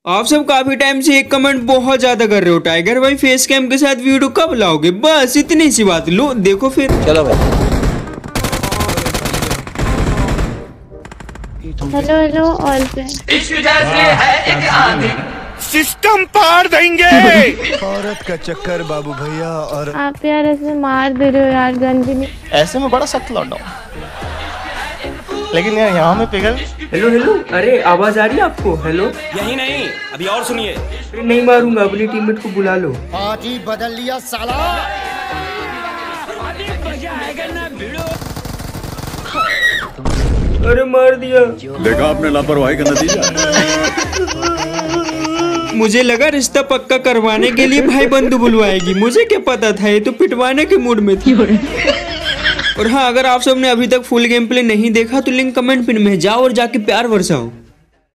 आप सब काफी टाइम से एक कमेंट बहुत ज्यादा कर रहे हो, टाइगर भाई फेस कैम के साथ वीडियो कब लाओगे? बस इतनी सी बात, लो देखो फिर। चलो भाई। हेलो हेलो ऑल पे सिस्टम पार देंगे। औरत का चक्कर बाबू भैया। और आप यार ऐसे मार दे रहे हो यार, गन भी नहीं। ऐसे में बड़ा सख्त लौट हूँ, लेकिन यार यहाँ में पिघल। हेलो हेलो, अरे आवाज आ रही है आपको? हेलो। यही नहीं, अभी और सुनिए। अरे नहीं मारूंगा, अपनी टीममेट को बुला लो। आज ही बदल लिया साला। अरे मार दिया। देखा आपने लापरवाही का नतीजा। मुझे लगा रिश्ता पक्का करवाने के लिए भाई बंधु बुलवाएगी, मुझे क्या पता था ये तो पिटवाने के मूड में थी। और हाँ, अगर आप सबने अभी तक फुल गेम प्ले नहीं देखा तो लिंक कमेंट पिन में जाओ और जाके प्यार बरसाओ।